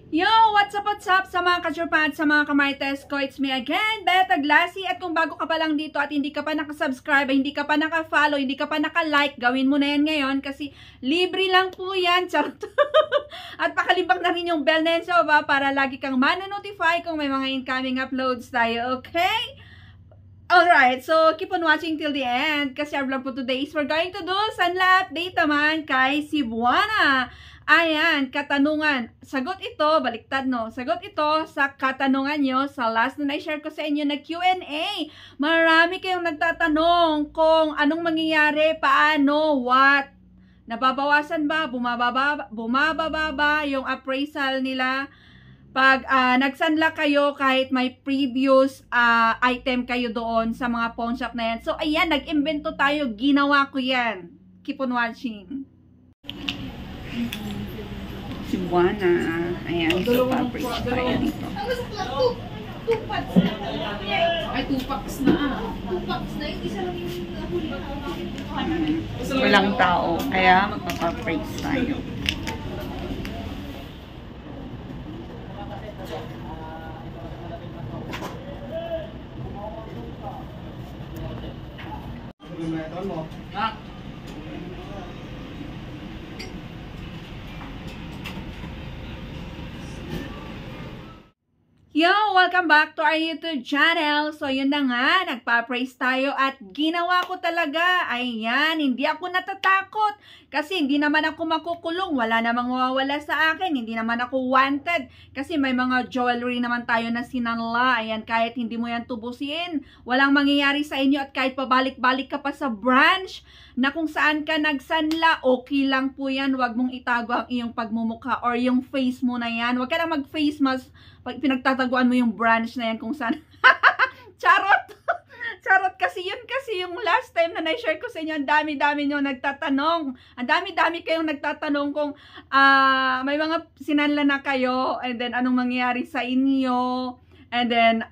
Yo! What's up sa mga kachurpa at sa mga kamarites ko? It's me again, Beta Glassy. At kung bago ka pa lang dito at hindi ka pa nakasubscribe, hindi ka pa nakafollow, hindi ka pa nakalike, gawin mo na yan ngayon kasi libre lang po yan. Charot. At pakalibang na rin yung bell na yan sa baba para lagi kang manonotify kung may mga incoming uploads tayo, okay? Alright, so keep on watching till the end kasi our vlog for today is we're going to do sunla update naman kay Cebuana. Ayan, katanungan. Sagot ito, baliktad no. Sagot ito sa katanungan nyo sa last na na-share ko sa inyo na Q&A. Marami kayong nagtatanong kung anong mangyayari, paano, what. Nababawasan ba, bumababa ba yung appraisal nila? Pag nagsanla kayo kahit may previous item kayo doon sa mga pawn shop na yan. So, ayan, nag-invento tayo. Ginawa ko yan. Keep on watching. Cebuana. Ayan, so pa-appraise tayo dito. Ay, 2 packs na 2 packs na. Isa lang yung huli na. Walang tao. Kaya magpapa-appraise tayo. Yo! Welcome back to our YouTube channel. So, yun na nga, nagpa-praise tayo at ginawa ko talaga. Ayan, hindi ako natatakot kasi hindi naman ako makukulong. Wala namang mawawala sa akin. Hindi naman ako wanted kasi may mga jewelry naman tayo na sinanla. Ayan, kahit hindi mo yan tubusin, walang mangyayari sa inyo at kahit pabalik-balik ka pa sa branch na kung saan ka nagsanla, okay lang po yan. Huwag mong itago ang iyong pagmumukha or yung face mo na yan. Huwag ka na mag-face mask pag pinagtataguan mo yung branch na yan kung saan. Charot! Charot kasi yun kasi yung last time na na-share ko sa inyo, ang dami-dami nyo nagtatanong. Ang dami-dami kayong nagtatanong kung may mga sinanla na kayo and then anong mangyayari sa inyo. And then,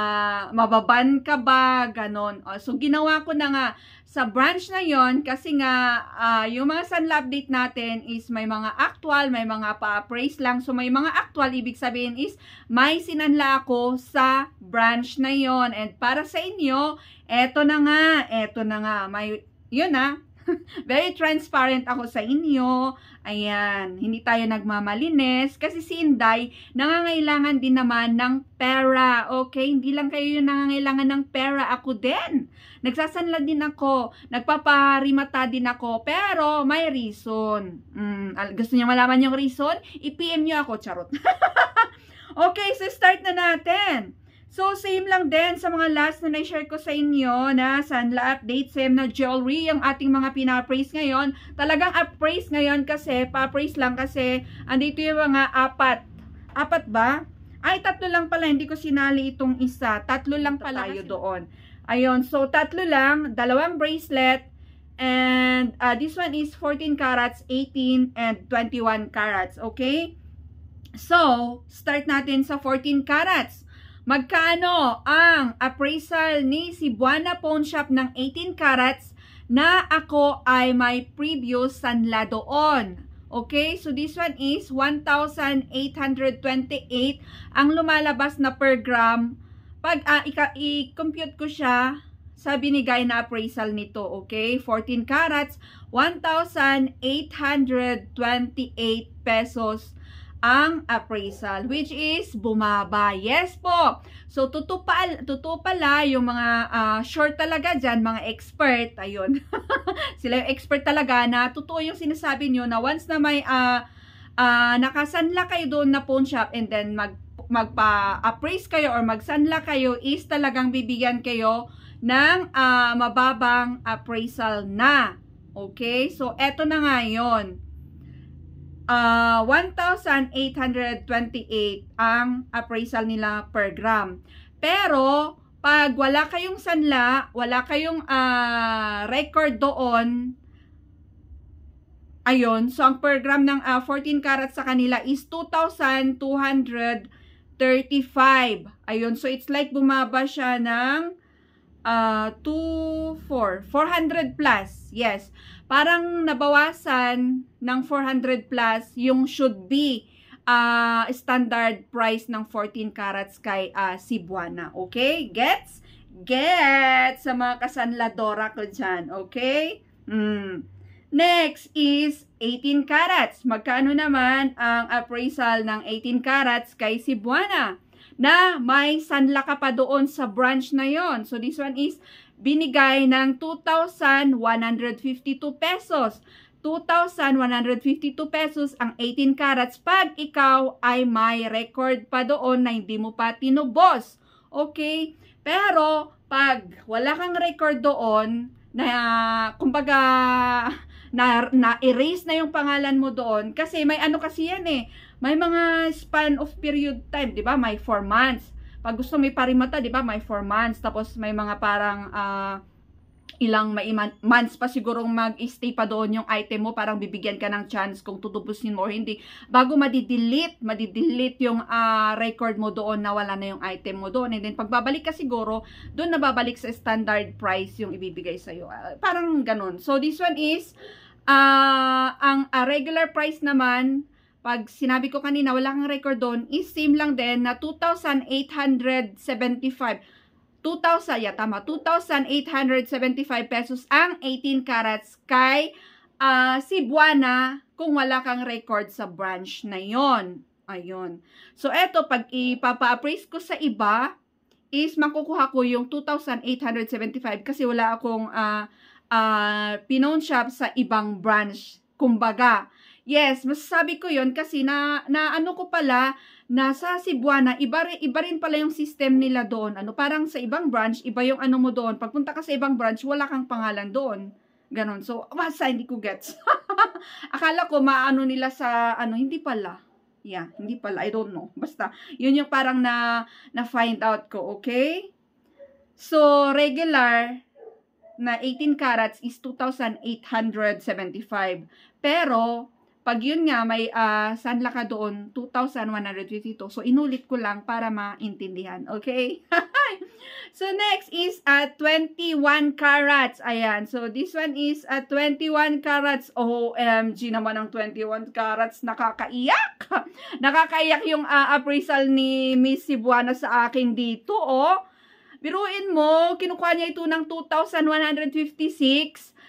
mababan ka ba? Ganon. So, ginawa ko na nga sa branch na yon kasi nga, yung mga sunla update natin is may mga actual, may mga pa-appraise lang. So, may mga actual, ibig sabihin is may sinanla ako sa branch na yon. And para sa inyo, eto na nga. May, yun na. Very transparent ako sa inyo. Ayan, hindi tayo nagmamalinis kasi si Inday nangangailangan din naman ng pera. Okay, hindi lang kayo yung nangangailangan ng pera, ako din. Nagsasanla din ako, nagpaparimata din ako, pero may reason. Gusto niyo malaman yung reason? I-PM niyo ako, charot. Okay, so start na natin. So, same lang din sa mga last na na-share ko sa inyo na sunla update, same na jewelry, yung ating mga pina-appraise ngayon. Talagang appraise ngayon kasi, pa-appraise lang kasi, andito yung mga apat. Apat ba? Ay, 3 lang pala, hindi ko sinali itong isa. 3 lang pala tayo doon. Ayun, so 3 lang, 2 bracelet, and this one is 14 carats, 18, and 21 carats, okay? So, start natin sa 14 carats. Magkano ang appraisal ni Cebuana Pawn Shop ng 18 carats na ako ay may previous sanla doon? Okay, so this one is 1,828 ang lumalabas na per gram. Pag i-compute ko siya sa binigay na appraisal nito, okay? 14 carats, 1,828 pesos ang appraisal, which is bumaba. Yes po. So, totoo pala yung mga short talaga dyan, mga expert. Ayun. Sila yung expert talaga na totoo yung sinasabi nyo na once na may nakasanla kayo doon na pawn shop and then magpa-appraise kayo or magsanla kayo is talagang bibigyan kayo ng mababang appraisal na. Okay? So, eto na nga yun. 1,828 ang appraisal nila per gram. Pero, pag wala kayong sanla, wala kayong record doon, ayun, so ang per gram ng 14 carats sa kanila is 2,235. Ayun, so it's like bumaba siya ng 400 plus. Yes. Parang nabawasan ng 400 plus yung should be standard price ng 14 carats kay Cebuana. Okay? Gets? Gets sa mga kasanladora ko dyan. Okay? Next is 18 carats. Magkano naman ang appraisal ng 18 carats kay Cebuana? Na may sanla ka pa doon sa branch na yon. So this one is binigay ng 2,152 pesos. 2,152 pesos ang 18 carats pag ikaw ay may record pa doon na hindi mo pa tinubos. Okay? Pero pag wala kang record doon na kumbaga na-erase na yung pangalan mo doon kasi may ano kasi yan eh. May mga span of period time, 'di ba? May 4 months. Pag gusto may parimata, 'di ba? May 4 months. Tapos may mga parang ilang may months pa sigurong mag-stay pa doon yung item mo, parang bibigyan ka ng chance kung tutubusin mo or hindi bago madidelete yung record mo doon na wala na yung item mo doon. And then pagbabalik ka siguro, doon nababalik sa standard price yung ibibigay sa'yo. Parang ganun. So this one is ang regular price naman, pag sinabi ko kanina wala kang record doon, is same lang din na 2,875. 2,875 pesos ang 18 carats kay Cebuana kung wala kang record sa branch na yon. Ayun. So eto, pag ipapa-appraise ko sa iba, is makukuha ko yung 2,875 kasi wala akong pinon shop sa ibang branch. Kumbaga, yes, masasabi ko yon kasi na ano ko pala, nasa Cebuana, iba rin pala yung system nila doon. Ano, parang sa ibang branch, iba yung ano mo doon. Pagpunta ka sa ibang branch, wala kang pangalan doon. Ganon. So, basta hindi ko gets. Akala ko maano nila sa, hindi pala. Yeah, hindi pala. I don't know. Basta, yun yung parang na-find out ko. Okay? So, regular na 18 carats is 2,875. Pero, pag yun nga, may sanla ka doon, 2,152. So, inulit ko lang para maintindihan. Okay? So, next is 21 carats. Ayan. So, this one is 21 carats. OMG naman ang 21 carats. Nakakaiyak. Nakakaiyak yung appraisal ni Miss Cebuana sa akin dito, oh. Biruin mo, kinukuha niya ito ng 2,156.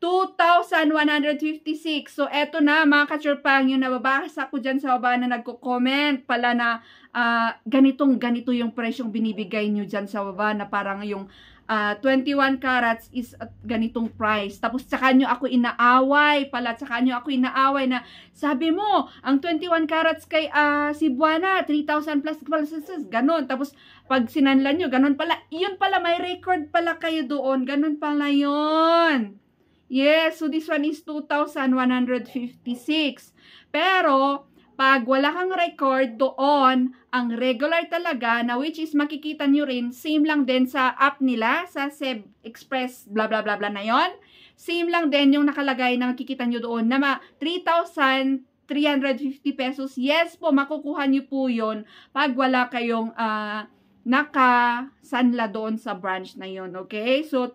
2,156. So, eto na mga kachurpang, yung nababasa ko dyan sa baba na nagko-comment pala na ganito yung presyong binibigay nyo dyan sa baba na parang yung 21 carats is at ganitong price. Tapos, tsaka nyo ako inaaway pala. Tsaka nyo ako inaaway na sabi mo, ang 21 carats kay Cebuana, 3,000 plus, ganon. Tapos, pag sinanlan nyo, ganon pala. Yun pala, may record pala kayo doon. Ganon pala yun. Yes, so this one is 2,156. Pero, pag wala kang record doon, ang regular talaga, na which is makikita nyo rin, same lang din sa app nila, sa Seb Express, bla bla bla bla na yon. Same lang din yung nakalagay na makikita nyo doon, na 3,350 pesos. Yes po, makukuha nyo po yun pag wala kayong nakasanla doon sa branch na yon. Okay? So,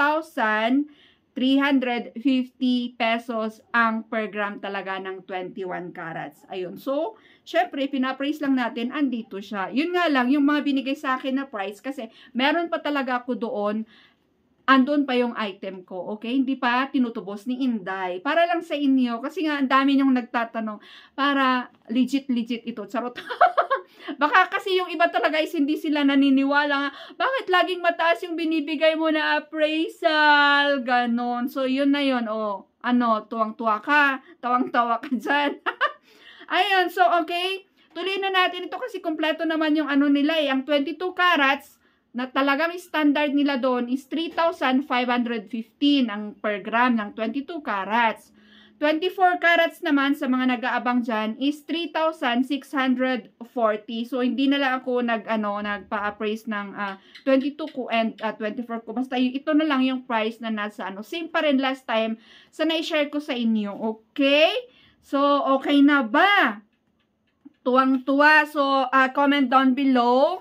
3,350 pesos ang per gram talaga ng 21 carats. Ayun. So, syempre, pinapraise lang natin, andito siya. Yun nga lang, yung mga binigay sa akin na price, kasi meron pa talaga ako doon, andun pa yung item ko. Okay? Hindi pa tinutubos ni Inday. Para lang sa inyo, kasi nga, ang dami niyong nagtatanong, para legit ito. Charot. Baka kasi yung iba talaga is hindi sila naniniwala nga, bakit laging mataas yung binibigay mo na appraisal? Ganon. So, yun na yun. O, tuwang-tuwa ka. Tawang-tawa ka dyan. Ayun. So, okay. Tuloy na natin ito kasi kompleto naman yung nila eh. Ang 22 carats, na talagang standard nila doon is 3,515 ang per gram ng 22 carats. 24 carats naman sa mga nag-aabang dyan is 3,640. So, hindi na lang ako nagpa-appraise ng 22 ko and 24 ko. Basta ito na lang yung price na nasa Same pa rin last time sa na-share ko sa inyo. Okay? So, okay na ba? Tuwang-tuwa. So, comment down below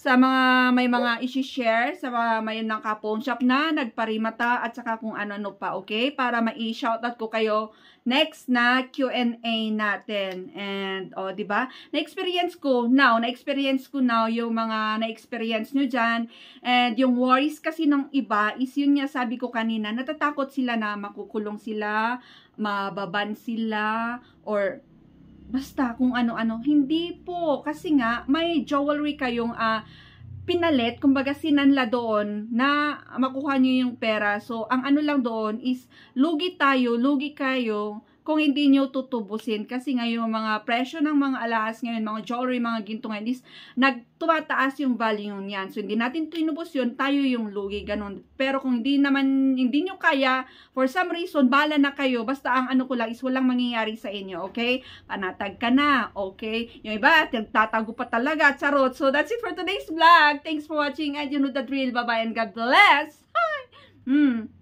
sa mga may mga i-share sa mga may naka-pawn shop na nagparimata at saka kung ano-ano pa, okay? Para mai-shoutout ko kayo next na Q&A natin. And, di ba? Na-experience ko now yung mga na-experience nyo dyan. And yung worries kasi ng iba is yun nga sabi ko kanina, natatakot sila na makukulong sila, mababan sila, or basta kung ano-ano. Hindi po. Kasi nga, may jewelry kayong pinalit, kumbaga sinanla doon na makuha nyo yung pera. So, ang ano lang doon is lugi kayo kung hindi nyo tutubusin. Kasi ngayon mga presyo ng mga alahas ngayon, mga jewelry, mga ginto ngayon is tumataas yung value niyan. So, hindi natin tinubos yun, tayo yung lugi, ganun. Pero kung hindi nyo kaya, for some reason, bala na kayo. Basta ang ano ko lang is walang mangyayari sa inyo, okay? Panatag ka na, okay? Yung iba, tatago pa talaga, charot. So, that's it for today's vlog. Thanks for watching and you know the drill. Bye-bye and God bless. Hi!